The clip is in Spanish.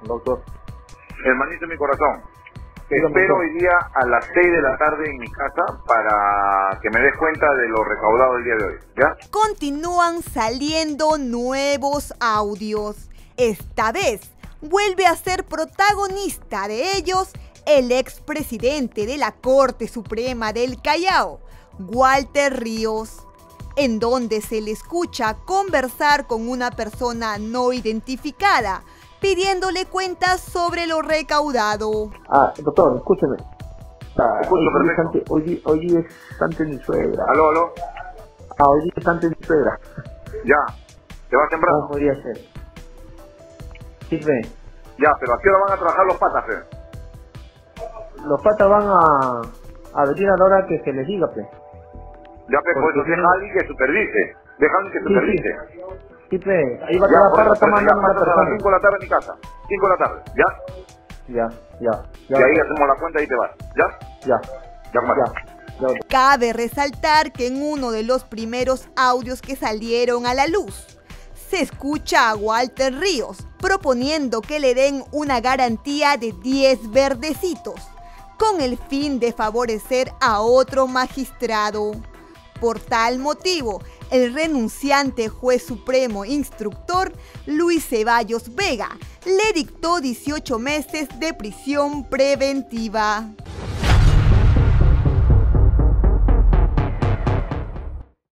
doctor. Hermanito de mi corazón, Dígame, espero doctor. hoy día a las 6 de la tarde en mi casa para que me des cuenta de lo recaudado el día de hoy, ¿ya? Continúan saliendo nuevos audios. Esta vez vuelve a ser protagonista de ellos el expresidente de la Corte Suprema del Callao, Walter Ríos, en donde se le escucha conversar con una persona no identificada, pidiéndole cuentas sobre lo recaudado. Doctor, escúcheme. Escucho, perfecto. Hoy día es ante mi suegra. Aló. Hoy día es ante mi suegra. Ya, ¿te vas temprano? ¿Cómo podría ser? Sí, ve. Ya, pero ¿a qué hora van a trabajar los patas, Los patas van a venir a la hora que se les diga, pues. Ya, pues, Porque deja a alguien que supervise. Deja a alguien que supervise. Sí, pues. Ahí va Ya, a la por parra, eso, está ya mandando una pasas a las persona. 5 de la tarde en mi casa. 5 de la tarde, ¿ya? Ya. Y ahí hacemos la cuenta y te vas, ¿ya? Ya. Ya, comadre. Ya. Cabe resaltar que en uno de los primeros audios que salieron a la luz, se escucha a Walter Ríos proponiendo que le den una garantía de 10 verdecitos, con el fin de favorecer a otro magistrado. Por tal motivo, el renunciante juez supremo instructor Luis Ceballos Vega le dictó 18 meses de prisión preventiva.